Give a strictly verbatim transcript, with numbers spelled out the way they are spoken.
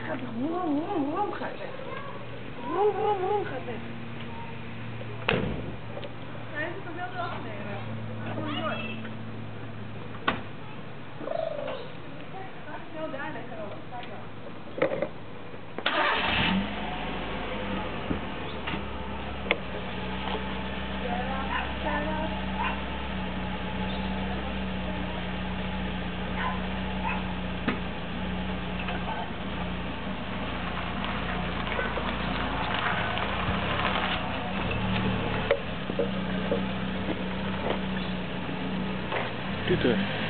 gaat vroom, vroom, vroom gaat het. Vroom, vroom, vroom gaat het. Hij is het wel eraf nemen. Gewoon mooi. Snel daar leggen ook. Kijk dan. Tutor.